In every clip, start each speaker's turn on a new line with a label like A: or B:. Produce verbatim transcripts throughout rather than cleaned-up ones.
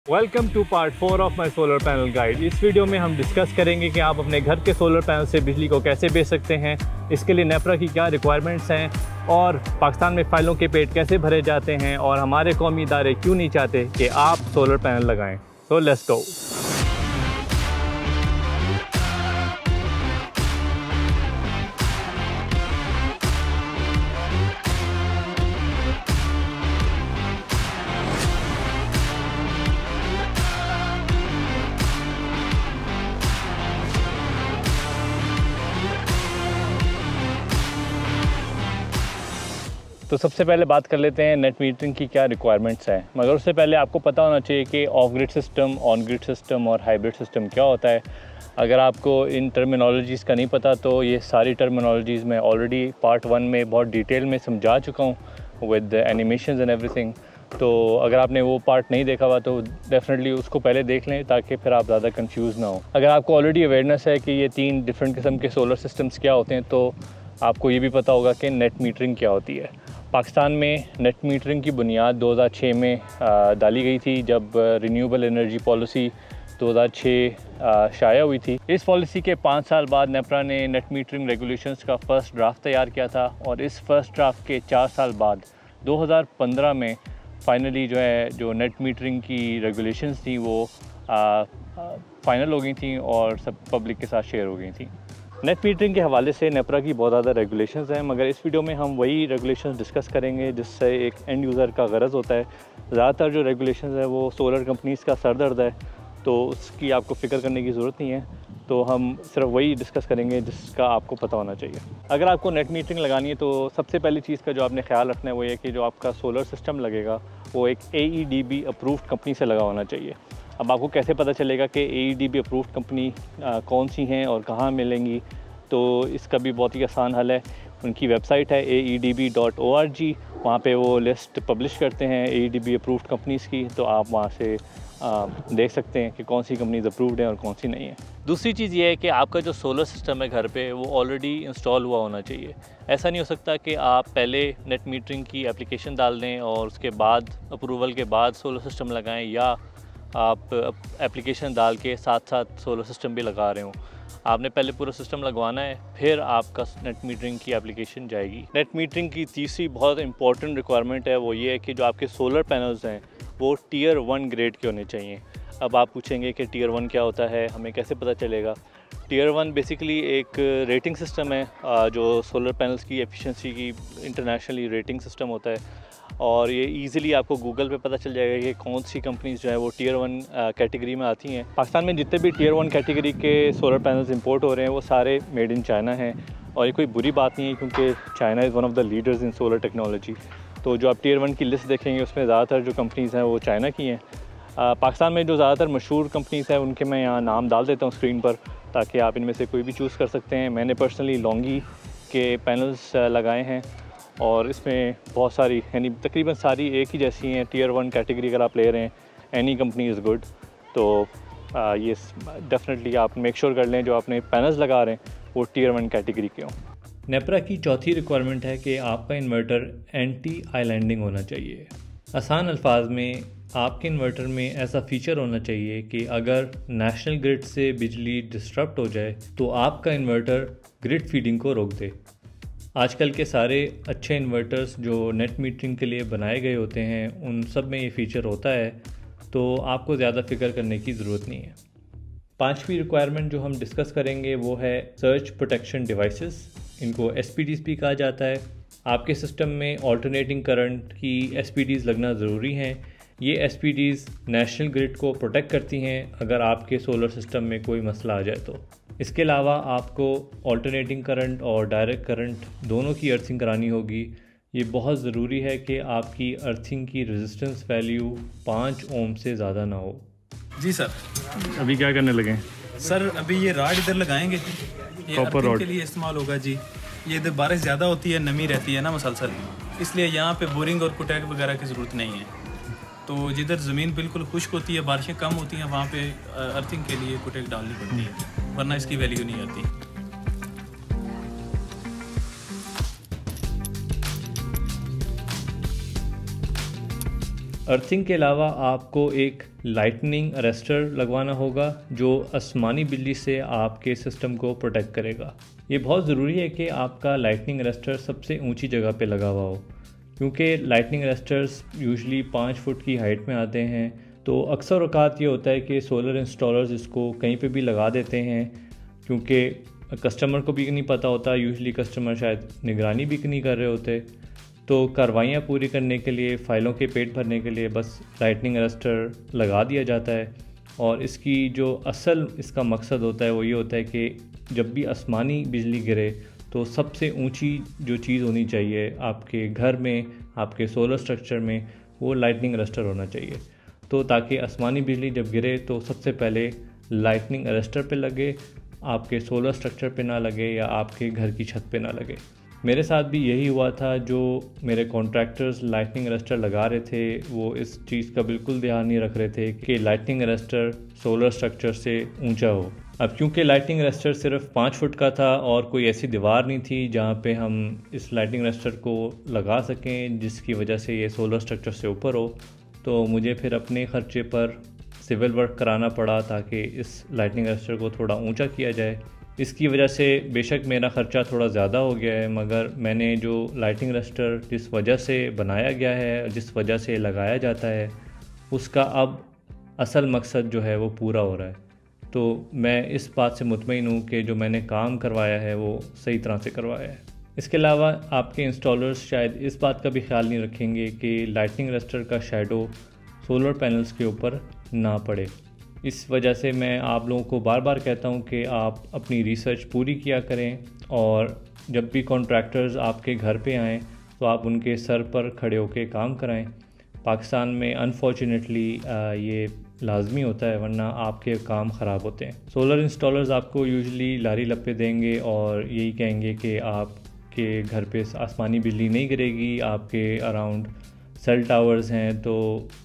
A: Welcome to part four of my solar panel guide. इस video में हम discuss करेंगे कि आप अपने घर के सोलर पैनल से बिजली को कैसे बेच सकते हैं, इसके लिए नेपरा की क्या रिक्वायरमेंट्स हैं और पाकिस्तान में फाइलों के पेट कैसे भरे जाते हैं और हमारे कौमी इदारे क्यों नहीं चाहते कि आप सोलर पैनल लगाएं। तो लेट्स गो। तो सबसे पहले बात कर लेते हैं नेट मीटरिंग की क्या रिक्वायरमेंट्स हैं। मगर उससे पहले आपको पता होना चाहिए कि off grid system, on grid system और हाइब्रिड सिस्टम क्या होता है। अगर आपको इन टर्मिनोलॉजीज़ का नहीं पता तो ये सारी टर्मिनोलॉजीज़ मैं ऑलरेडी पार्ट वन में बहुत डिटेल में समझा चुका हूँ विद एनिमेशंस एंड एवरीथिंग। तो अगर आपने वो पार्ट नहीं देखा हुआ तो डेफिनेटली उसको पहले देख लें ताकि फिर आप ज़्यादा कंफ्यूज ना हो। अगर आपको ऑलरेडी अवेयरनेस है कि ये तीन डिफरेंट किस्म के सोलर सिस्टम्स क्या होते हैं तो आपको ये भी पता होगा कि नेट मीटरिंग क्या होती है। पाकिस्तान में नेट मीटरिंग की बुनियाद दो हज़ार छह में डाली गई थी जब रिन्यूएबल एनर्जी पॉलिसी दो हज़ार छह शाया हुई थी। इस पॉलिसी के पाँच साल बाद नेपरा ने नेट मीटरिंग रेगुलेशंस का फ़र्स्ट ड्राफ्ट तैयार किया था और इस फर्स्ट ड्राफ्ट के चार साल बाद दो हज़ार पंद्रह में फाइनली जो है जो नेट मीटरिंग की रेगुलेशंस थी वो फाइनल हो गई थी और सब पब्लिक के साथ शेयर हो गई थी। नेट मीटरिंग के हवाले से नेपरा की बहुत ज़्यादा रेगुलेशंस हैं, मगर इस वीडियो में हम वही रेगुलेशंस डिस्कस करेंगे जिससे एक एंड यूज़र का गरज होता है। ज़्यादातर जो रेगुलेशंस है वो सोलर कंपनीज़ का सर दर्द है तो उसकी आपको फ़िक्र करने की ज़रूरत नहीं है। तो हम सिर्फ वही डिस्कस करेंगे जिसका आपको पता होना चाहिए। अगर आपको नेट मीटरिंग लगानी है तो सबसे पहली चीज़ का जो आपने ख्याल रखना है वो ये कि जो आपका सोलर सिस्टम लगेगा वो एक A E D B approved company से लगा होना चाहिए। अब आपको कैसे पता चलेगा कि A E D B approved company कौन सी हैं और कहाँ मिलेंगी, तो इसका भी बहुत ही आसान हल है। उनकी वेबसाइट है A E D B dot O R G, वहाँ पे वो लिस्ट पब्लिश करते हैं A E D B approved companies की, तो आप वहाँ से आ, देख सकते हैं कि कौन सी कंपनीज अप्रूव्ड हैं और कौन सी नहीं है। दूसरी चीज़ ये है कि आपका जो सोलर सिस्टम है घर पे वो ऑलरेडी इंस्टॉल हुआ होना चाहिए। ऐसा नहीं हो सकता कि आप पहले नेट मीटरिंग की एप्लीकेशन डाल दें और उसके बाद अप्रूवल के बाद सोलर सिस्टम लगाएं, या आप एप्लीकेशन डाल के साथ साथ सोलर सिस्टम भी लगा रहे हों। आपने पहले पूरा सिस्टम लगवाना है फिर आपका नेट मीटरिंग की एप्लीकेशन जाएगी। नेट मीटरिंग की तीसरी बहुत इंपॉर्टेंट रिक्वायरमेंट है वो ये है कि जो आपके सोलर पैनल्स हैं वो टीयर वन ग्रेड के होने चाहिए। अब आप पूछेंगे कि टीयर वन क्या होता है, हमें कैसे पता चलेगा। टीयर वन बेसिकली एक रेटिंग सिस्टम है जो सोलर पैनल्स की एफिशिएंसी की इंटरनेशनली रेटिंग सिस्टम होता है और ये इजीली आपको गूगल पे पता चल जाएगा कि कौन सी कंपनीज जो है वो टीयर वन कैटेगरी में आती हैं। पाकिस्तान में जितने भी टीयर वन कैटेगरी के सोलर पैनल्स इंपोर्ट हो रहे हैं वो सारे मेड इन चाइना हैं और ये कोई बुरी बात नहीं है क्योंकि China is one of the leaders in solar technology. तो जो आप टीयर वन की लिस्ट देखेंगे उसमें ज़्यादातर जो कंपनीज़ हैं वो चाइना की हैं। पाकिस्तान में जो ज़्यादातर मशहूर कंपनीज़ हैं उनके मैं यहाँ नाम डाल देता हूँ स्क्रीन पर ताकि आप इनमें से कोई भी चूज़ कर सकते हैं। मैंने पर्सनली लोंगी के पैनल्स लगाए हैं और इसमें बहुत सारी यानी तकरीबन सारी एक ही जैसी हैं। टीयर वन कैटेगरी अगर आप ले रहे हैं, एनी कंपनी इज़ गुड। तो आ, ये डेफिनेटली आप मेक श्योर कर लें जो आपने पैनल्स लगा रहे हैं वो टीयर वन कैटेगरी के हों। नेपरा की चौथी रिक्वायरमेंट है कि आपका इन्वर्टर एंटी आइलैंडिंग होना चाहिए। आसान अल्फाज में आपके इन्वर्टर में ऐसा फीचर होना चाहिए कि अगर नेशनल ग्रिड से बिजली डिस्टर्ब हो जाए तो आपका इन्वर्टर ग्रिड फीडिंग को रोक दे। आजकल के सारे अच्छे इन्वर्टर्स जो नेट मीटरिंग के लिए बनाए गए होते हैं उन सब में ये फ़ीचर होता है, तो आपको ज़्यादा फिक्र करने की ज़रूरत नहीं है। पांचवी रिक्वायरमेंट जो हम डिस्कस करेंगे वो है सर्ज प्रोटेक्शन डिवाइसेस। इनको एस पी डीज़ भी कहा जाता है। आपके सिस्टम में ऑल्टरनेटिंग करंट की एस पी डीज़ लगना ज़रूरी हैं। ये S P Ds national grid को प्रोटेक्ट करती हैं अगर आपके सोलर सिस्टम में कोई मसला आ जाए तो। इसके अलावा आपको ऑल्टरनेटिंग करंट और डायरेक्ट करंट दोनों की अर्थिंग करानी होगी। ये बहुत ज़रूरी है कि आपकी अर्थिंग की रेजिस्टेंस वैल्यू पाँच ओम से ज़्यादा ना हो।
B: जी सर।
A: अभी क्या करने लगे
B: सर? अभी ये राड इधर लगाएंगे, ये अर्थिंग के लिए इस्तेमाल होगा जी। ये इधर बारिश ज़्यादा होती है, नमी रहती है ना मसलसल, इसलिए यहाँ पे बोरिंग और कुटैक वगैरह की ज़रूरत नहीं है। तो जिधर ज़मीन बिल्कुल खुश्क होती है, बारिशें कम होती हैं, वहाँ पे अर्थिंग के लिए कुटैक डालनी पड़ती है, वरना इसकी वैल्यू नहीं आती।
A: अर्थिंग के अलावा आपको एक लाइटनिंग अरेस्टर लगवाना होगा जो आसमानी बिजली से आपके सिस्टम को प्रोटेक्ट करेगा। ये बहुत ज़रूरी है कि आपका लाइटनिंग अरेस्टर सबसे ऊंची जगह पे लगा हुआ हो, क्योंकि लाइटनिंग अरेस्टर्स यूजुअली पाँच फुट की हाइट में आते हैं। तो अक्सर औक़ात ये होता है कि सोलर इंस्टॉलर्स इसको कहीं पे भी लगा देते हैं, क्योंकि कस्टमर को भी नहीं पता होता। यूजुअली कस्टमर शायद निगरानी भी नहीं कर रहे होते। तो कार्रवाइयाँ पूरी करने के लिए, फ़ाइलों के पेट भरने के लिए बस लाइटनिंग अरेस्टर लगा दिया जाता है। और इसकी जो असल इसका मकसद होता है वो ये होता है कि जब भी आसमानी बिजली गिरे तो सबसे ऊंची जो चीज़ होनी चाहिए आपके घर में, आपके सोलर स्ट्रक्चर में, वो लाइटनिंग अरेस्टर होना चाहिए। तो ताकि आसमानी बिजली जब गिरे तो सबसे पहले लाइटनिंग अरेस्टर पे लगे, आपके सोलर स्ट्रक्चर पे ना लगे या आपके घर की छत पे ना लगे। मेरे साथ भी यही हुआ था। जो मेरे कॉन्ट्रैक्टर्स लाइटनिंग अरेस्टर लगा रहे थे वो इस चीज़ का बिल्कुल ध्यान नहीं रख रहे थे कि लाइटनिंग अरेस्टर सोलर स्ट्रक्चर से ऊंचा हो। अब क्योंकि लाइटनिंग अरेस्टर सिर्फ पाँच फुट का था और कोई ऐसी दीवार नहीं थी जहाँ पे हम इस लाइटनिंग अरेस्टर को लगा सकें जिसकी वजह से ये सोलर स्ट्रक्चर से ऊपर हो, तो मुझे फिर अपने ख़र्चे पर सिविल वर्क कराना पड़ा ताकि इस लाइटनिंग अरेस्टर को थोड़ा ऊंचा किया जाए। इसकी वजह से बेशक मेरा ख़र्चा थोड़ा ज़्यादा हो गया है, मगर मैंने जो लाइटनिंग अरेस्टर जिस वजह से बनाया गया है, जिस वजह से लगाया जाता है, उसका अब असल मकसद जो है वो पूरा हो रहा है। तो मैं इस बात से मुतमईन हूँ कि जो मैंने काम करवाया है वो सही तरह से करवाया है। इसके अलावा आपके इंस्टॉलर्स शायद इस बात का भी ख्याल नहीं रखेंगे कि लाइटनिंग अरेस्टर का शैडो सोलर पैनल्स के ऊपर ना पड़े। इस वजह से मैं आप लोगों को बार बार कहता हूँ कि आप अपनी रिसर्च पूरी किया करें और जब भी कॉन्ट्रैक्टर्स आपके घर पे आएँ तो आप उनके सर पर खड़े होकर काम कराएं। पाकिस्तान में अनफॉर्चुनेटली ये लाजमी होता है, वरना आपके काम ख़राब होते हैं। सोलर इंस्टॉलर्स आपको यूजुअली लारी लप्पे देंगे और यही कहेंगे कि आपके घर पे आसमानी बिजली नहीं गिरेगी, आपके अराउंड सेल टावर्स हैं तो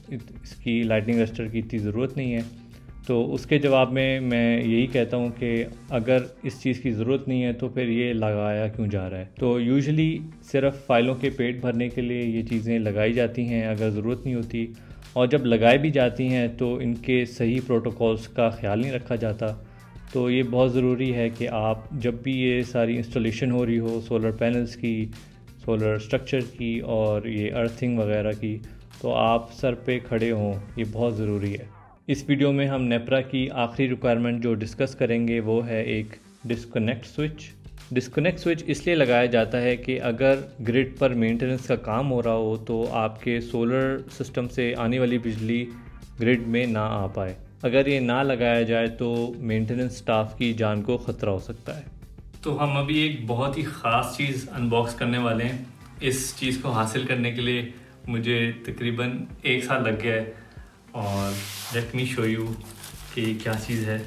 A: इसकी लाइटनिंग अरेस्टर की इतनी ज़रूरत नहीं है। तो उसके जवाब में मैं यही कहता हूँ कि अगर इस चीज़ की ज़रूरत नहीं है तो फिर ये लगाया क्यों जा रहा है। तो यूजुअली सिर्फ फ़ाइलों के पेट भरने के लिए ये चीज़ें लगाई जाती हैं अगर ज़रूरत नहीं होती, और जब लगाई भी जाती हैं तो इनके सही प्रोटोकॉल्स का ख्याल नहीं रखा जाता। तो ये बहुत ज़रूरी है कि आप जब भी ये सारी इंस्टॉलेशन हो रही हो सोलर पैनल्स की, सोलर स्ट्रक्चर की और ये अर्थिंग वगैरह की, तो आप सर पे खड़े हों, ये बहुत ज़रूरी है। इस वीडियो में हम नेपरा की आखिरी रिक्वायरमेंट जो डिस्कस करेंगे वो है एक डिस्कनेक्ट स्विच। डिस्कनेक्ट स्विच इसलिए लगाया जाता है कि अगर ग्रिड पर मेंटेनेंस का काम हो रहा हो तो आपके सोलर सिस्टम से आने वाली बिजली ग्रिड में ना आ पाए। अगर ये ना लगाया जाए तो मेंटेनेंस स्टाफ की जान को ख़तरा हो सकता है।
B: तो हम अभी एक बहुत ही ख़ास चीज़ अनबॉक्स करने वाले हैं। इस चीज़ को हासिल करने के लिए मुझे तकरीबन एक साल लग गया है और लेट मी शो यू कि क्या चीज़ है।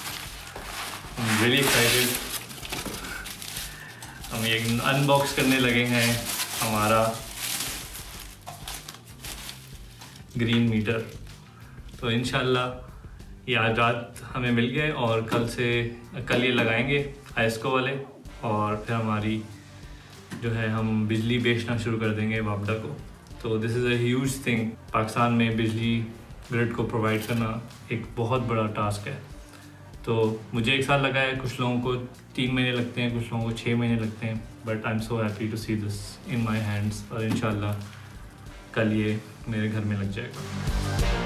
B: Really excited. हम ये अनबॉक्स करने लगे हैं हमारा ग्रीन मीटर। तो इंशाल्लाह ये आज रात हमें मिल गए और कल से कल ये लगाएंगे आइस्को वाले, और फिर हमारी जो है हम बिजली बेचना शुरू कर देंगे वापडा को। तो this is a huge thing. Pakistan में बिजली ग्रिड को प्रोवाइड करना एक बहुत बड़ा टास्क है। तो मुझे एक साल लगा है, कुछ लोगों को तीन महीने लगते हैं, कुछ लोगों को छः महीने लगते हैं, but I am so happy to see this in my hands. और इंशाल्लाह कल ये मेरे घर में लग जाएगा।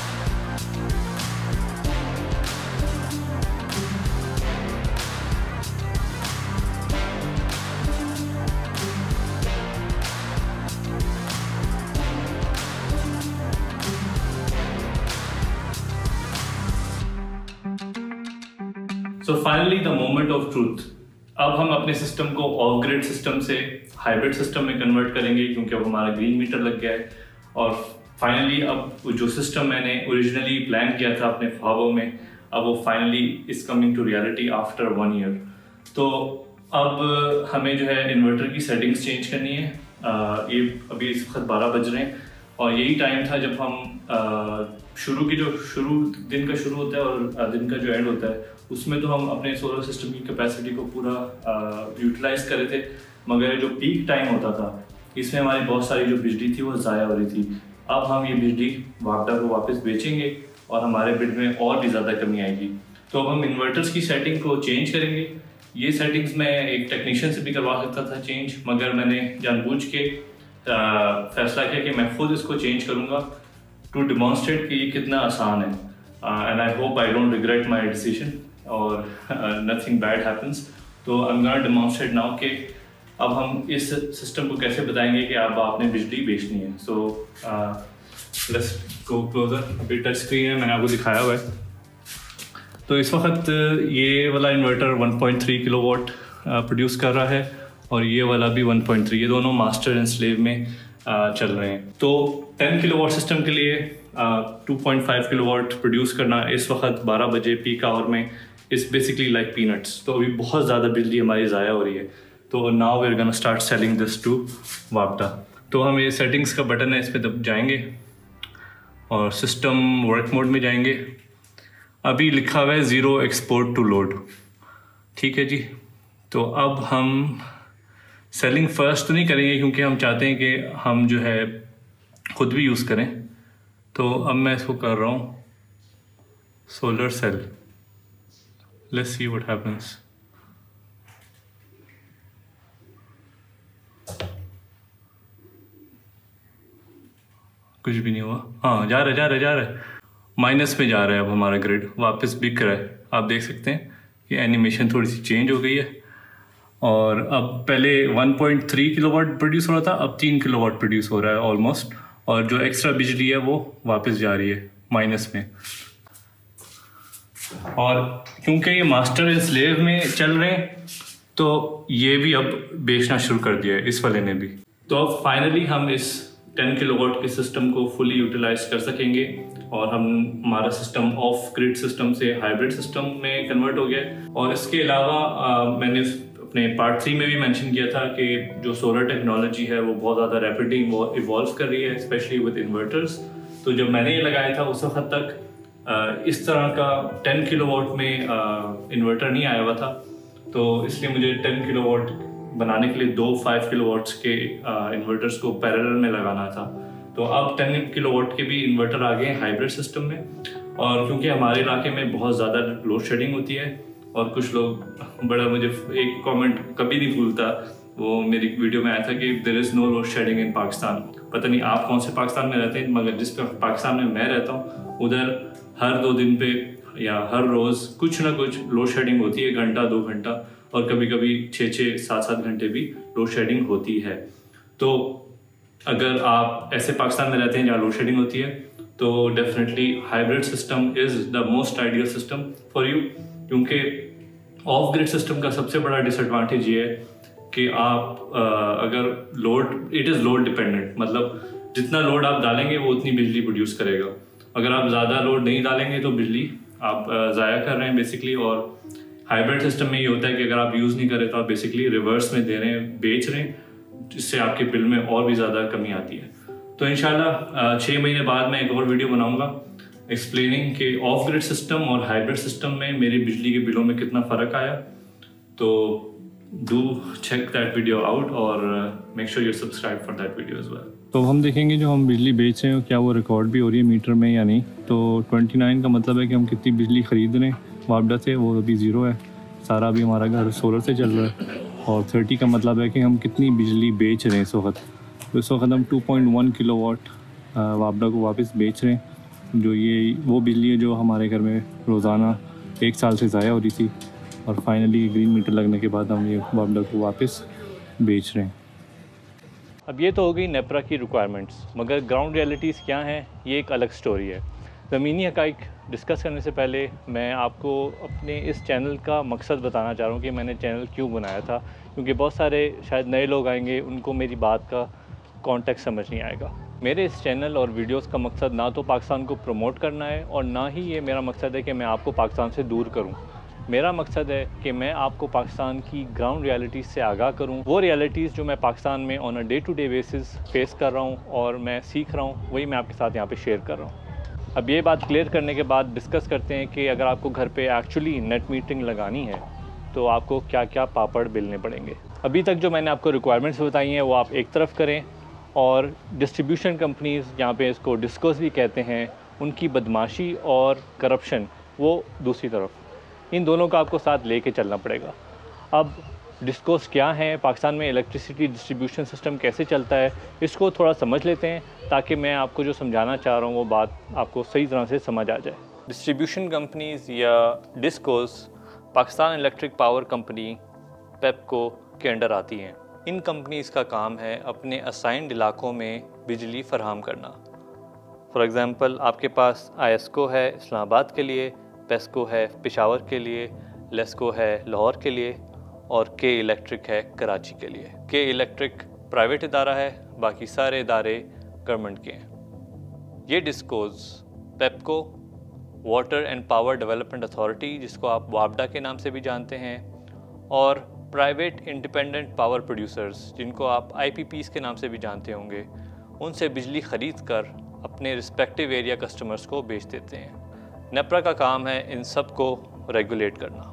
B: So finally the moment of truth. अब हम अपने सिस्टम को ऑफ ग्रिड सिस्टम से हाइब्रिड सिस्टम में कन्वर्ट करेंगे, क्योंकि अब हमारा ग्रीन मीटर लग गया है। और फाइनली अब जो सिस्टम मैंने ओरिजिनली प्लान किया था अपने ख्वाबों में, अब वो finally is coming to reality after one year. तो अब हमें जो है इन्वर्टर की सेटिंग्स चेंज करनी है। आ, ये अभी इस वक्त बारह बज रहे हैं और यही टाइम था जब हम आ, शुरू की जो शुरू दिन का शुरू होता है और दिन का जो एंड होता है उसमें तो हम अपने सोलर सिस्टम की कैपेसिटी को पूरा यूटिलाइज कर रहे थे, मगर जो पीक टाइम होता था इसमें हमारी बहुत सारी जो बिजली थी वो ज़ाया हो रही थी।
A: अब हम ये बिजली वापडा को वापस बेचेंगे और हमारे बिल में और भी ज़्यादा कमी आएगी। तो अब हम इन्वर्टर्स की सेटिंग को चेंज करेंगे। ये सेटिंग्स मैं एक टेक्नीशियन से भी करवा सकता था चेंज, मगर मैंने जानबूझ के आ, फैसला किया कि मैं खुद इसको चेंज करूँगा टू डिमॉन्स्ट्रेट कि ये कितना आसान है। And I hope I don't regret my decision और नथिंग बैड हैपन्स। तो I am gonna demonstrate now कि अब हम इस सिस्टम को कैसे बताएंगे कि अब आपने बिजली बेचनी है। So let's go closer. अभी टच स्क्रीन है, मैंने आपको दिखाया हुआ है। तो इस वक्त ये वाला inverter one point three kilowatt produce कर रहा है और ये वाला भी वन पॉइंट थ्री, ये दोनों मास्टर एंड स्लेव में uh, चल रहे हैं। तो टेन किलोवाट सिस्टम के लिए two point five kilowatt produce करना इस वक्त बारह बजे पीक आवर में इज़ बेसिकली लाइक पीनट्स। तो अभी बहुत ज़्यादा बिजली हमारी ज़ाया हो रही है। तो now we are gonna start selling this to वापडा। तो हम ये सेटिंग्स का बटन है, इस पर दब जाएंगे और सिस्टम वर्क मोड में जाएंगे। अभी लिखा हुआ है ज़ीरो एक्सपोर्ट टू लोड, ठीक है जी। तो अब हम सेलिंग फर्स्ट तो नहीं करेंगे क्योंकि हम चाहते हैं कि हम जो है खुद भी यूज़ करें। तो अब मैं इसको कर रहा हूँ solar sell. Let's see what happens. कुछ भी नहीं हुआ। हाँ, जा रहा है जा रहा है जा रहा है माइनस में जा रहा है। अब हमारा ग्रिड वापस बिक रहा है। आप देख सकते हैं कि एनिमेशन थोड़ी सी चेंज हो गई है और अब पहले one point three kilowatt produce हो रहा था, अब तीन किलोवाट प्रोड्यूस हो रहा है ऑलमोस्ट। और जो एक्स्ट्रा बिजली है वो वापस जा रही है माइनस में। और क्योंकि ये मास्टर एंड स्लेव में चल रहे हैं तो ये भी अब बेचना शुरू कर दिया है इस वाले ने भी। तो अब फाइनली हम इस टेन किलोवाट के सिस्टम को फुली यूटिलाइज कर सकेंगे और हम हमारा सिस्टम ऑफ ग्रिड सिस्टम से हाइब्रिड सिस्टम में कन्वर्ट हो गया। और इसके अलावा मैंने अपने पार्ट थ्री में भी मेंशन किया था कि जो सोलर टेक्नोलॉजी है वो बहुत ज़्यादा रैपिडली इवॉल्व कर रही है, स्पेशली विद इन्वर्टर्स। तो जब मैंने ये लगाया था उस वक्त तक इस तरह का टेन किलोवाट में इन्वर्टर नहीं आया हुआ था। तो इसलिए मुझे टेन किलोवाट बनाने के लिए दो फाइव किलोवाट्स के इन्वर्टर्स को पैरेलल में लगाना था। तो अब टेन किलोवाट के भी इन्वर्टर आ गए हाइब्रिड सिस्टम में। और क्योंकि हमारे इलाके में बहुत ज़्यादा लोड शेडिंग होती है और कुछ लोग बड़ा, मुझे एक कमेंट कभी नहीं भूलता, वो मेरी वीडियो में आया था कि there is no load shedding in Pakistan. पता नहीं आप कौन से पाकिस्तान में रहते हैं, मगर जिस पाकिस्तान में मैं रहता हूँ उधर हर दो दिन पे या हर रोज़ कुछ ना कुछ लोड शेडिंग होती है, घंटा दो घंटा और कभी कभी छः छः सात सात घंटे भी लोड शेडिंग होती है। तो अगर आप ऐसे पाकिस्तान में रहते हैं जहाँ लोड शेडिंग होती है तो definitely hybrid system is the most ideal system for you. क्योंकि ऑफ ग्रिड सिस्टम का सबसे बड़ा डिसएडवांटेज ये है कि आप आ, अगर load it is load dependent, मतलब जितना लोड आप डालेंगे वो उतनी बिजली प्रोड्यूस करेगा। अगर आप ज़्यादा लोड नहीं डालेंगे तो बिजली आप ज़ाया कर रहे हैं बेसिकली। और हाइब्रिड सिस्टम में ये होता है कि अगर आप यूज़ नहीं करें तो आप बेसिकली रिवर्स में दे रहे हैं, बेच रहे हैं, जिससे आपके बिल में और भी ज़्यादा कमी आती है। तो इंशाल्लाह छः महीने बाद मैं एक और वीडियो बनाऊंगा एक्सप्लेनिंग कि ऑफ ग्रिड सिस्टम और हाइब्रिड सिस्टम में मेरी बिजली के बिलों में कितना फ़र्क आया। तो do check that video out और make sure you subscribe for that video as well.
C: तो हम देखेंगे जो हम बिजली बेच रहे हैं क्या वो रिकॉर्ड भी हो रही है मीटर में या नहीं। तो ट्वेंटी नाइन का मतलब है कि हम कितनी बिजली ख़रीद रहे हैं वापडा से, वो अभी ज़ीरो है, सारा अभी हमारा घर सोलर से चल रहा है। और थर्टी का मतलब है कि हम कितनी बिजली बेच रहे हैं इस वक्त। तो इस वक्त हम टू पॉइंट वन किलोवाट वापडा को वापस बेच रहे हैं। जो ये वो बिजली है जो हमारे घर में रोज़ाना एक साल से ज़ाया हो रही थी और फाइनली ग्रीन मीटर लगने के बाद हम ये वापडा को वापस बेच रहे हैं।
A: अब ये तो हो गई नेपरा की रिक्वायरमेंट्स, मगर ग्राउंड रियलिटीज़ क्या हैं ये एक अलग स्टोरी है। ज़मीनी हक़ाइक़ डिस्कस करने से पहले मैं आपको अपने इस चैनल का मकसद बताना चाह रहा हूँ कि मैंने चैनल क्यों बनाया था। क्योंकि बहुत सारे शायद नए लोग आएंगे, उनको मेरी बात का कॉन्टेक्स्ट समझ नहीं आएगा। मेरे इस चैनल और वीडियोस का मकसद ना तो पाकिस्तान को प्रमोट करना है और ना ही ये मेरा मकसद है कि मैं आपको पाकिस्तान से दूर करूँ। मेरा मकसद है कि मैं आपको पाकिस्तान की ग्राउंड रियलिटीज़ से आगाह करूं। वो रियलिटीज़ जो मैं पाकिस्तान में on a day to day basis face कर रहा हूं और मैं सीख रहा हूं, वही मैं आपके साथ यहाँ पे शेयर कर रहा हूं। अब ये बात क्लियर करने के बाद डिस्कस करते हैं कि अगर आपको घर पे एक्चुअली नेट मीटरिंग लगानी है तो आपको क्या क्या पापड़ बेलने पड़ेंगे। अभी तक जो मैंने आपको रिक्वायरमेंट्स बताई हैं वो आप एक तरफ करें और डिस्ट्रीब्यूशन कंपनीज़, जहाँ पे इसको डिस्कोस भी कहते हैं, उनकी बदमाशी और करप्शन वो दूसरी तरफ। इन दोनों का आपको साथ लेके चलना पड़ेगा। अब डिस्कोस क्या हैं, पाकिस्तान में इलेक्ट्रिसिटी डिस्ट्रीब्यूशन सिस्टम कैसे चलता है, इसको थोड़ा समझ लेते हैं ताकि मैं आपको जो समझाना चाह रहा हूँ वो बात आपको सही तरह से समझ आ जाए। डिस्ट्रीब्यूशन कंपनीज़ या DISCOs Pakistan electric power company PEPCO के अंडर आती हैं। इन कंपनीज़ का काम है अपने असाइंड इलाकों में बिजली फराहम करना। फॉर एग्ज़ाम्पल, आपके पास आईएसको है इस्लामाबाद के लिए, पेस्को है पेशावर के लिए, लेस्को है लाहौर के लिए और के इलेक्ट्रिक है कराची के लिए। के इलेक्ट्रिक प्राइवेट इदारा है, बाकी सारे इदारे गवर्नमेंट के हैं। ये DISCOs PEPCO, water and power development authority, जिसको आप वापडा के नाम से भी जानते हैं, और प्राइवेट इंडिपेंडेंट पावर प्रोड्यूसर्स, जिनको आप आईपीपीज़ के नाम से भी जानते होंगे, उनसे बिजली ख़रीद कर अपने रिस्पेक्टिव एरिया कस्टमर्स को बेच देते हैं। नेपरा का काम है इन सब को रेगुलेट करना।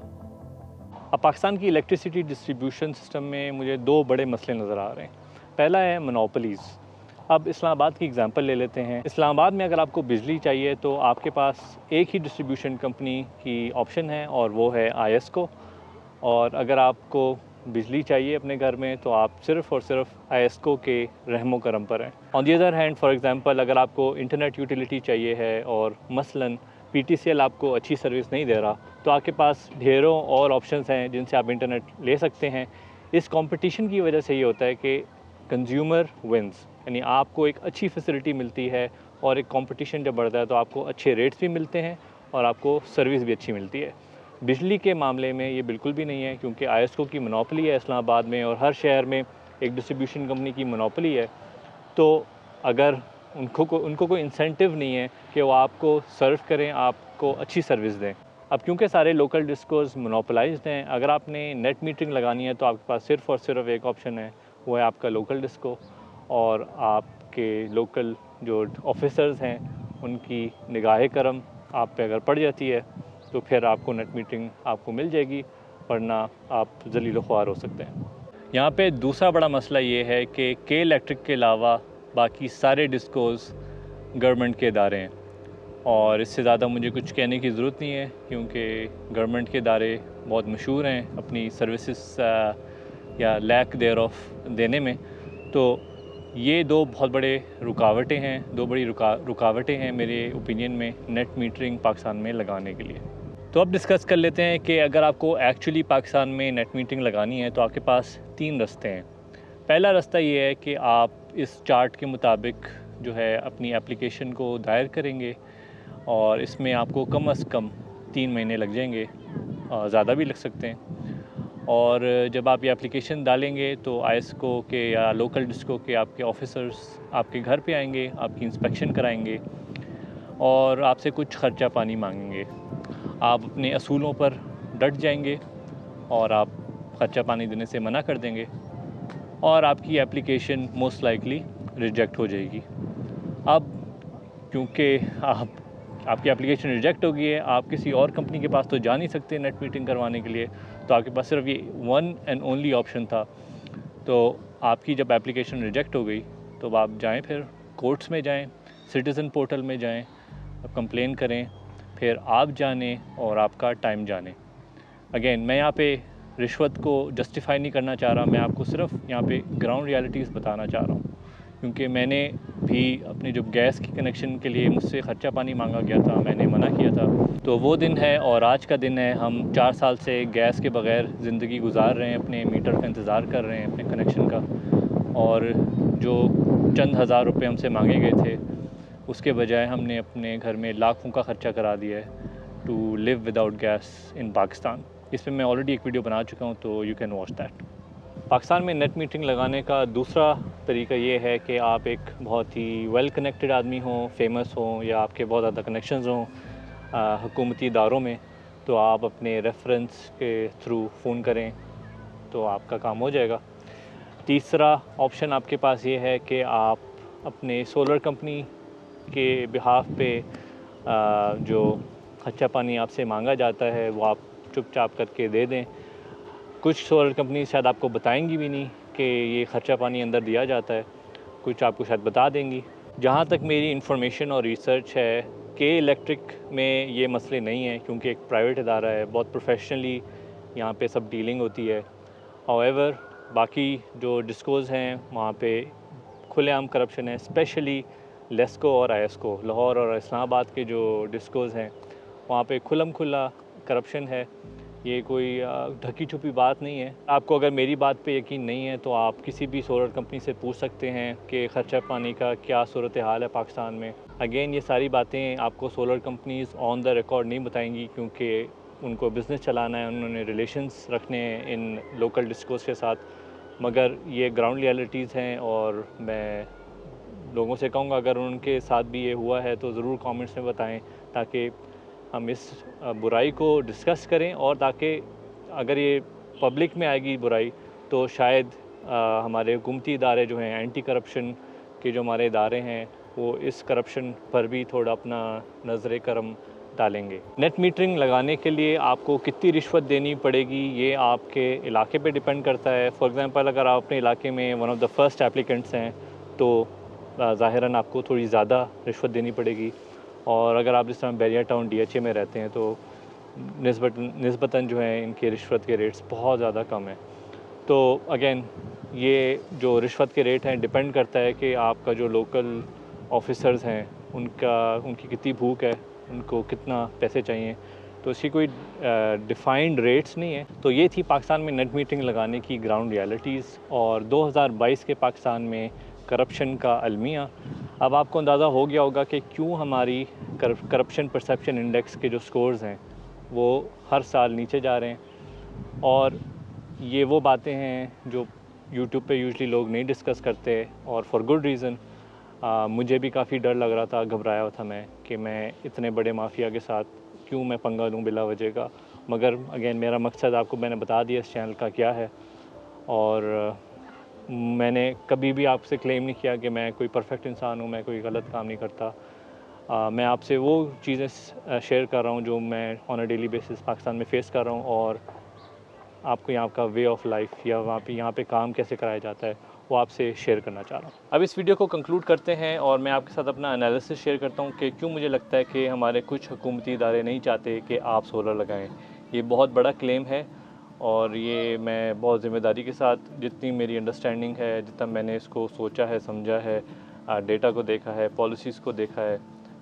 A: अब पाकिस्तान की इलेक्ट्रिसिटी डिस्ट्रीब्यूशन सिस्टम में मुझे दो बड़े मसले नज़र आ रहे हैं। पहला है मोनोपोलीज़। अब इस्लामाबाद की एग्जांपल ले लेते हैं। इस्लामाबाद में अगर आपको बिजली चाहिए तो आपके पास एक ही डिस्ट्रीब्यूशन कंपनी की ऑप्शन है और वो है आईएसको। और अगर आपको बिजली चाहिए अपने घर में तो आप सिर्फ़ और सिर्फ आईएसको के रहमो करम पर हैं। On the other hand, for example, अगर आपको इंटरनेट यूटिलिटी चाहिए है और मसलन पीटीसीएल आपको अच्छी सर्विस नहीं दे रहा, तो आपके पास ढेरों और ऑप्शंस हैं जिनसे आप इंटरनेट ले सकते हैं। इस कंपटीशन की वजह से ये होता है कि कंज्यूमर विंस, यानी आपको एक अच्छी फैसिलिटी मिलती है और एक कंपटीशन जब बढ़ता है तो आपको अच्छे रेट्स भी मिलते हैं और आपको सर्विस भी अच्छी मिलती है। बिजली के मामले में ये बिल्कुल भी नहीं है, क्योंकि आईएसको की मोनोपोली है इस्लामाबाद में और हर शहर में एक डिस्ट्रीब्यूशन कंपनी की मोनोपोली है। तो अगर उनको को उनको कोई इंसेंटिव नहीं है कि वो आपको सर्व करें, आपको अच्छी सर्विस दें। अब क्योंकि सारे लोकल डिस्कोस मोनोपोलाइज्ड हैं, अगर आपने नेट मीटरिंग लगानी है तो आपके पास सिर्फ़ और सिर्फ एक ऑप्शन है, वो है आपका लोकल डिस्को। और आपके लोकल जो ऑफिसर्स हैं उनकी निगाह करम आप पे अगर पड़ जाती है तो फिर आपको नेट मीटरिंग आपको मिल जाएगी, वरना आप ज़लील ख्वार हो सकते हैं। यहाँ पे दूसरा बड़ा मसला ये है कि के इलेक्ट्रिक के अलावा बाकी सारे डिस्कोस गवर्नमेंट के इदारे हैं और इससे ज़्यादा मुझे कुछ कहने की ज़रूरत नहीं है, क्योंकि गवर्नमेंट के इदारे बहुत मशहूर हैं अपनी सर्विसेज या लैक देयर ऑफ देने में। तो ये दो बहुत बड़े रुकावटें हैं, दो बड़ी रुका रुकावटें हैं मेरे ओपिनियन में नेट मीटरिंग पाकिस्तान में लगाने के लिए। तो अब डिस्कस कर लेते हैं कि अगर आपको एक्चुअली पाकिस्तान में नेट मीटरिंग लगानी है तो आपके पास तीन रास्ते हैं। पहला रास्ता ये है कि आप इस चार्ट के मुताबिक जो है अपनी एप्लीकेशन को दायर करेंगे और इसमें आपको कम अज़ कम तीन महीने लग जाएंगे, ज़्यादा भी लग सकते हैं। और जब आप ये एप्लीकेशन डालेंगे तो आईएसको के या लोकल डिस्को के आपके ऑफिसर्स आपके घर पे आएंगे, आपकी इंस्पेक्शन कराएंगे और आपसे कुछ ख़र्चा पानी मांगेंगे। आप अपने असूलों पर डट जाएंगे और आप ख़र्चा पानी देने से मना कर देंगे और आपकी एप्लीकेशन मोस्ट लाइकली रिजेक्ट हो जाएगी। अब क्योंकि आप आपकी एप्लीकेशन रिजेक्ट हो गई है, आप किसी और कंपनी के पास तो जा नहीं सकते नेट मीटिंग करवाने के लिए, तो आपके पास सिर्फ ये वन एंड ओनली ऑप्शन था। तो आपकी जब एप्लीकेशन रिजेक्ट हो गई तो आप जाएं, फिर कोर्ट्स में जाएं, सिटीज़न पोर्टल में जाएं, आप कंप्लेन करें, फिर आप जाने और आपका टाइम जाने। अगेन, मैं यहाँ पे रिश्वत को जस्टिफाई नहीं करना चाह रहा, मैं आपको सिर्फ यहाँ पे ग्राउंड रियलिटीज़ बताना चाह रहा हूँ, क्योंकि मैंने भी अपने जब गैस की कनेक्शन के लिए मुझसे ख़र्चा पानी मांगा गया था, मैंने मना किया था। तो वो दिन है और आज का दिन है, हम चार साल से गैस के बग़ैर ज़िंदगी गुजार रहे हैं, अपने मीटर का इंतज़ार कर रहे हैं, अपने कनेक्शन का, और जो चंद हज़ार रुपये हमसे मांगे गए थे उसके बजाय हमने अपने घर में लाखों का ख़र्चा करा दिया है to live without gas in Pakistan. इस पर मैं ऑलरेडी एक वीडियो बना चुका हूँ, तो you can watch that. Pakistan में नेट मीटरिंग लगाने का दूसरा तरीका ये है कि आप एक बहुत ही वेल कनेक्टेड आदमी हों, फेमस हों, या आपके बहुत ज़्यादा कनेक्शंस हों हुकूमती इदारों में, तो आप अपने रेफरेंस के थ्रू फ़ोन करें तो आपका काम हो जाएगा। तीसरा ऑप्शन आपके पास ये है कि आप अपने सोलर कंपनी के बिहाफ पे जो खर्चा पानी आपसे मांगा जाता है वो आप चुपचाप करके दे दें। कुछ सोलर कंपनी शायद आपको बताएंगी भी नहीं कि ये ख़र्चा पानी अंदर दिया जाता है, कुछ आपको शायद बता देंगी। जहाँ तक मेरी इंफॉर्मेशन और रिसर्च है कि इलेक्ट्रिक में ये मसले नहीं हैं, क्योंकि एक प्राइवेट इदारा है, बहुत प्रोफेशनली यहाँ पे सब डीलिंग होती है। हाउएवर बाकी जो डिस्कोज़ हैं वहाँ पे खुलेआम करप्शन है, स्पेशली लेस्को और आईएसको, लाहौर और इस्लामाबाद के जो डिस्कोज़ हैं वहाँ पे खुलम खुला करप्शन है। ये कोई ढकी छुपी बात नहीं है। आपको अगर मेरी बात पे यकीन नहीं है तो आप किसी भी सोलर कंपनी से पूछ सकते हैं कि ख़र्चा पानी का क्या सूरत हाल है पाकिस्तान में। अगेन ये सारी बातें आपको solar companies on the record नहीं बताएंगी, क्योंकि उनको बिज़नेस चलाना है, उन्होंने रिलेशंस रखने हैं इन लोकल डिस्कोस के साथ। मगर ये ग्राउंड रियलिटीज़ हैं और मैं लोगों से कहूँगा अगर उनके साथ भी ये हुआ है तो ज़रूर कमेंट्स में बताएं, ताकि हम इस बुराई को डिस्कस करें, और ताकि अगर ये पब्लिक में आएगी बुराई तो शायद आ, हमारे हुकूमती इदारे जो हैं, एंटी करप्शन के जो हमारे इदारे हैं, वो इस करप्शन पर भी थोड़ा अपना नज़र करम डालेंगे। नेट मीटरिंग लगाने के लिए आपको कितनी रिश्वत देनी पड़ेगी ये आपके इलाके पे डिपेंड करता है। फॉर एग्ज़ाम्पल अगर आप अपने इलाके में one of the first applicants हैं तो ज़ाहिरन आपको थोड़ी ज़्यादा रिश्वत देनी पड़ेगी, और अगर आप जिस तरह बैरिया टाउन डीएचए में रहते हैं तो निस्बतन निस्बतन जो है इनके रिश्वत के रेट्स बहुत ज़्यादा कम हैं। तो अगेन ये जो रिश्वत के रेट हैं डिपेंड करता है कि आपका जो लोकल ऑफिसर्स हैं उनका उनकी कितनी भूख है, उनको कितना पैसे चाहिए। तो इसकी कोई डिफ़ाइंड रेट्स नहीं है। तो ये थी पाकिस्तान में नेट मीटरिंग लगाने की ग्राउंड रियलिटीज़ और दो हज़ार बाईस के पाकिस्तान में करप्शन का अलमिया। अब आपको अंदाज़ा हो गया होगा कि क्यों हमारी करप्शन परसेप्शन इंडेक्स के जो स्कोर्स हैं वो हर साल नीचे जा रहे हैं, और ये वो बातें हैं जो यूट्यूब पे यूजुअली लोग नहीं डिस्कस करते, और फॉर गुड रीज़न। मुझे भी काफ़ी डर लग रहा था, घबराया हुआ था मैं कि मैं इतने बड़े माफिया के साथ क्यों मैं पंगा लूँ बिला वजह का। मगर अगेन मेरा मकसद आपको मैंने बता दिया इस चैनल का क्या है, और मैंने कभी भी आपसे क्लेम नहीं किया कि मैं कोई परफेक्ट इंसान हूँ, मैं कोई गलत काम नहीं करता। आ, मैं आपसे वो चीज़ें शेयर कर रहा हूँ जो मैं on a daily basis Pakistan में फ़ेस कर रहा हूँ, और आपको यहाँ का वे ऑफ लाइफ या वहाँ पे यहाँ पे काम कैसे कराया जाता है वो आपसे शेयर करना चाह रहा हूँ। अब इस वीडियो को कंक्लूड करते हैं और मैं आपके साथ अपना एनालिसिस शेयर करता हूँ कि क्यों मुझे लगता है कि हमारे कुछ हुकूमती इदारे नहीं चाहते कि आप सोलर लगाएँ। ये बहुत बड़ा क्लेम है, और ये मैं बहुत ज़िम्मेदारी के साथ, जितनी मेरी अंडरस्टैंडिंग है, जितना मैंने इसको सोचा है, समझा है, डेटा को देखा है, पॉलिसीज़ को देखा है,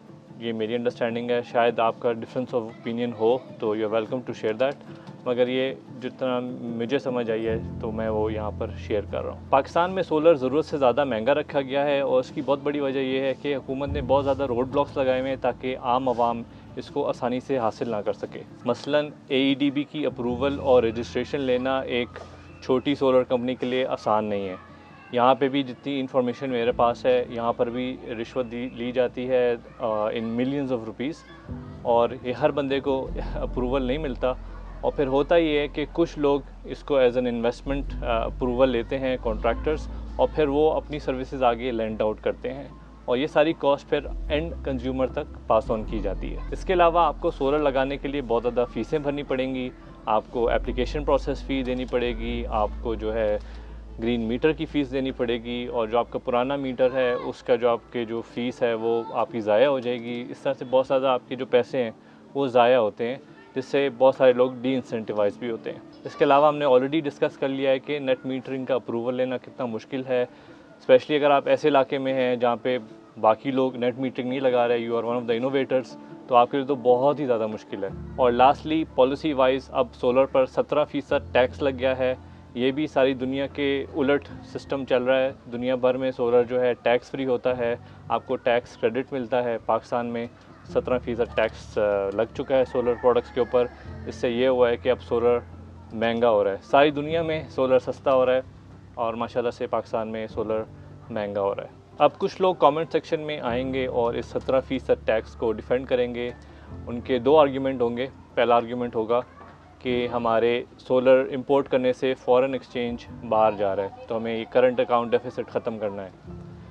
A: ये मेरी अंडरस्टैंडिंग है। शायद आपका डिफरेंस ऑफ ओपिनियन हो तो you are welcome to share that, मगर ये जितना मुझे समझ आई है तो मैं वो यहाँ पर शेयर कर रहा हूँ। पाकिस्तान में सोलर ज़रूरत से ज़्यादा महंगा रखा गया है, और इसकी बहुत बड़ी वजह यह है कि हुकूमत ने बहुत ज़्यादा रोड ब्लॉक्स लगाए हुए हैं ताकि आम आवाम इसको आसानी से हासिल ना कर सके। मसलन ए ई डी बी की अप्रूवल और रजिस्ट्रेशन लेना एक छोटी सोलर कंपनी के लिए आसान नहीं है। यहाँ पे भी जितनी इन्फॉर्मेशन मेरे पास है, यहाँ पर भी रिश्वत दी ली जाती है इन मिलियंस ऑफ रुपीस, और ये हर बंदे को अप्रूवल नहीं मिलता। और फिर होता ये है कि कुछ लोग इसको एज एन इन्वेस्टमेंट अप्रूवल लेते हैं कॉन्ट्रैक्टर्स, और फिर वो अपनी सर्विसेज आगे लेंड आउट करते हैं, और ये सारी कॉस्ट फिर एंड कंज्यूमर तक पास ऑन की जाती है। इसके अलावा आपको सोलर लगाने के लिए बहुत ज़्यादा फ़ीसें भरनी पड़ेंगी, आपको एप्लीकेशन प्रोसेस फ़ी देनी पड़ेगी, आपको जो है ग्रीन मीटर की फ़ीस देनी पड़ेगी, और जो आपका पुराना मीटर है उसका जो आपके जो फ़ीस है वो आपकी ज़ाया हो जाएगी। इस तरह से बहुत ज़्यादा आपके जो पैसे हैं वो ज़ाया होते हैं, जिससे बहुत सारे लोग डी इंसेंटिवाइज भी होते हैं। इसके अलावा हमने ऑलरेडी डिस्कस कर लिया है कि नेट मीटरिंग का अप्रूवल लेना कितना मुश्किल है, स्पेशली अगर आप ऐसे इलाके में हैं जहाँ पे बाकी लोग नेट मीटरिंग नहीं लगा रहे, you are one of the innovators, तो आपके लिए तो बहुत ही ज़्यादा मुश्किल है। और लास्टली पॉलिसी वाइज अब सोलर पर सत्रह फ़ीसद टैक्स लग गया है। ये भी सारी दुनिया के उलट सिस्टम चल रहा है। दुनिया भर में सोलर जो है टैक्स फ्री होता है, आपको टैक्स क्रेडिट मिलता है। पाकिस्तान में सत्रह फ़ीसद टैक्स लग चुका है सोलर प्रोडक्ट्स के ऊपर। इससे ये हुआ है कि अब सोलर महंगा हो रहा है। सारी दुनिया में सोलर सस्ता हो रहा है और माशाल्लाह से पाकिस्तान में सोलर महंगा हो रहा है। अब कुछ लोग कमेंट सेक्शन में आएंगे और इस सत्रह फ़ीसद टैक्स को डिफेंड करेंगे। उनके दो आर्ग्यूमेंट होंगे। पहला आर्ग्यूमेंट होगा कि हमारे सोलर इंपोर्ट करने से फॉरेन एक्सचेंज बाहर जा रहा है, तो हमें ये करंट अकाउंट डेफिसिट ख़त्म करना है।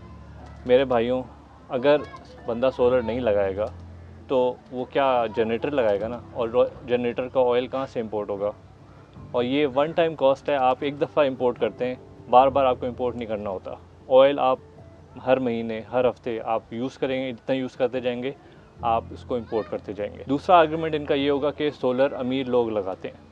A: मेरे भाइयों, अगर बंदा सोलर नहीं लगाएगा तो वो क्या जनरेटर लगाएगा ना, और जनरेटर का ऑयल कहाँ से इंपोर्ट होगा? और ये वन टाइम कॉस्ट है। आप एक दफ़ा इंपोर्ट करते हैं, बार बार आपको इंपोर्ट नहीं करना होता। ऑयल आप हर महीने हर हफ्ते आप यूज़ करेंगे, जितना यूज़ करते जाएंगे आप इसको इंपोर्ट करते जाएंगे। दूसरा आर्गुमेंट इनका ये होगा कि सोलर अमीर लोग लगाते हैं।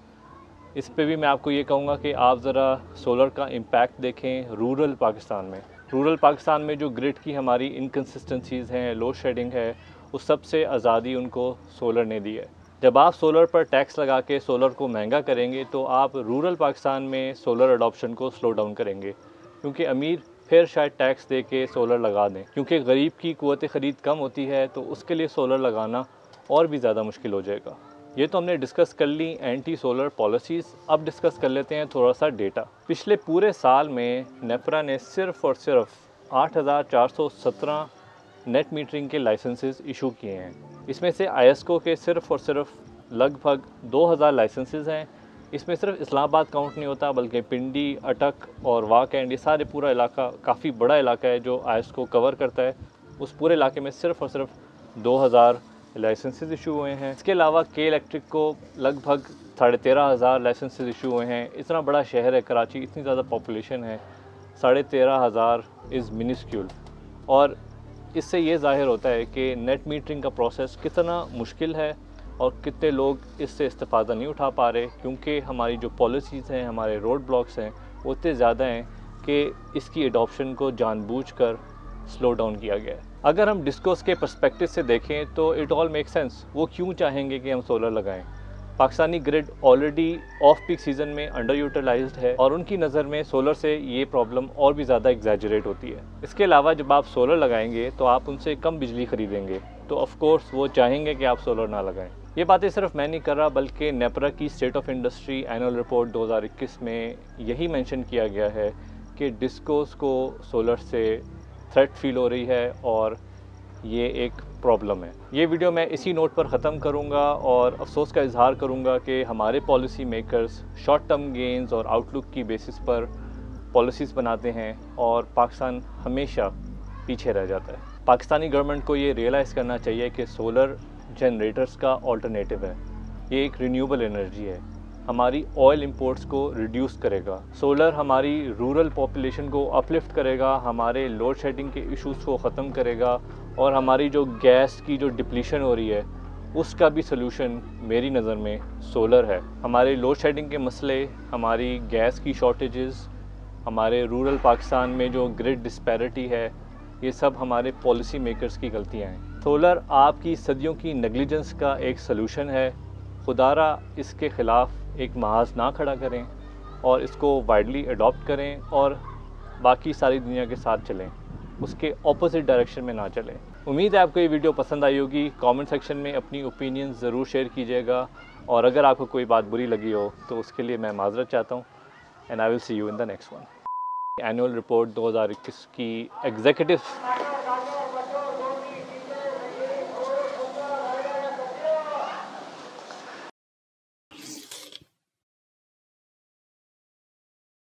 A: इस पे भी मैं आपको ये कहूँगा कि आप ज़रा सोलर का इम्पैक्ट देखें रूरल पाकिस्तान में। रूरल पाकिस्तान में जो ग्रिड की हमारी इनकन्सिस्टेंसीज़ हैं, लोड शेडिंग है, उस सबसे आज़ादी उनको सोलर ने दी है। जब आप सोलर पर टैक्स लगा के सोलर को महंगा करेंगे तो आप रूरल पाकिस्तान में सोलर अडॉप्शन को स्लो डाउन करेंगे, क्योंकि अमीर फिर शायद टैक्स दे के सोलर लगा दें, क्योंकि गरीब की क़ुव्वत ख़रीद कम होती है तो उसके लिए सोलर लगाना और भी ज़्यादा मुश्किल हो जाएगा। ये तो हमने डिस्कस कर ली एंटी सोलर पॉलिसीज़। अब डिस्कस कर लेते हैं थोड़ा सा डेटा। पिछले पूरे साल में नेफ्रा ने सिर्फ़ और सिर्फ आठ हज़ार चार सौ सत्रह नेट मीटरिंग के लाइसेंसेस इशू किए हैं। इसमें से आईएसको के सिर्फ़ और सिर्फ लगभग दो हज़ार लाइसेंसेस हैं। इसमें सिर्फ इस्लामाबाद काउंट नहीं होता, बल्कि पिंडी, अटक और वाक एंड, ये सारे पूरा इलाका काफ़ी बड़ा इलाका है जो आईएसको कवर करता है। उस पूरे इलाके में सिर्फ और सिर्फ दो हज़ार लाइसेंसेस इशू हुए हैं। इसके अलावा के इलेक्ट्रिक को लगभग साढ़े तेरह हज़ार लाइसेंसेस इशू हुए हैं। इतना बड़ा शहर है कराची, इतनी ज़्यादा पॉपुलेशन है, साढ़े तेरह हज़ार इज़ मिनिस्क्यूल। और इससे ये ज़ाहिर होता है कि नेट मीटरिंग का प्रोसेस कितना मुश्किल है और कितने लोग इससे इस्तेफ़ादा नहीं उठा पा रहे, क्योंकि हमारी जो पॉलिसीज़ हैं, हमारे रोड ब्लॉक्स हैं, वो इतने ज़्यादा हैं कि इसकी एडॉप्शन को जानबूझकर स्लो डाउन किया गया है। अगर हम डिस्कोस के पर्सपेक्टिव से देखें तो इट ऑल मेक सेंस। वो क्यों चाहेंगे कि हम सोलर लगाएं? Pakistani grid already off peak season में अंडर यूटिलाइज्ड है और उनकी नज़र में सोलर से ये प्रॉब्लम और भी ज़्यादा एग्जैजरेट होती है। इसके अलावा जब आप सोलर लगाएंगे तो आप उनसे कम बिजली ख़रीदेंगे, तो ऑफ कोर्स वो चाहेंगे कि आप सोलर ना लगाएं। ये बातें सिर्फ मैं नहीं कर रहा, बल्कि नेपरा की state of industry annual report दो हज़ार इक्कीस में यही मेंशन किया गया है कि डिस्कोस को सोलर से थ्रेट फील हो रही है और ये एक प्रॉब्लम है। ये वीडियो मैं इसी नोट पर ख़त्म करूँगा और अफसोस का इजहार करूँगा कि हमारे policy makers short term gains और आउटलुक की बेसिस पर पॉलिसीज़ बनाते हैं और पाकिस्तान हमेशा पीछे रह जाता है। पाकिस्तानी गवर्नमेंट को ये रियलाइज़ करना चाहिए कि सोलर जनरेटर्स का ऑल्टरनेटिव है। ये एक रिन्यूएबल एनर्जी है, हमारी ऑयल इंपोर्ट्स को रिड्यूस करेगा। सोलर हमारी रूरल पॉपुलेशन को अपलिफ्ट करेगा, हमारे लोड शेडिंग के इश्यूज़ को ख़त्म करेगा और हमारी जो गैस की जो डिप्लीशन हो रही है उसका भी सलूशन मेरी नज़र में सोलर है। हमारे लोड शेडिंग के मसले, हमारी गैस की शॉर्टेजेस, हमारे रूरल पाकिस्तान में जो ग्रिड डिस्पैरिटी है, ये सब हमारे पॉलिसी मेकर्स की गलतियाँ हैं। सोलर आपकी सदियों की नेग्लिजेंस का एक सलूशन है। खुदारा इसके ख़िलाफ़ एक महाज ना खड़ा करें और इसको वाइडली अडॉप्ट करें और बाकी सारी दुनिया के साथ चलें, उसके ऑपोजिट डायरेक्शन में ना चलें। उम्मीद है आपको ये वीडियो पसंद आई होगी। कमेंट सेक्शन में अपनी ओपिनियन ज़रूर शेयर कीजिएगा और अगर आपको कोई बात बुरी लगी हो तो उसके लिए मैं माज़रत चाहता हूँ। And I will see you in the next one. Annual report दो हज़ार इक्कीस की एग्जीक्यूटिव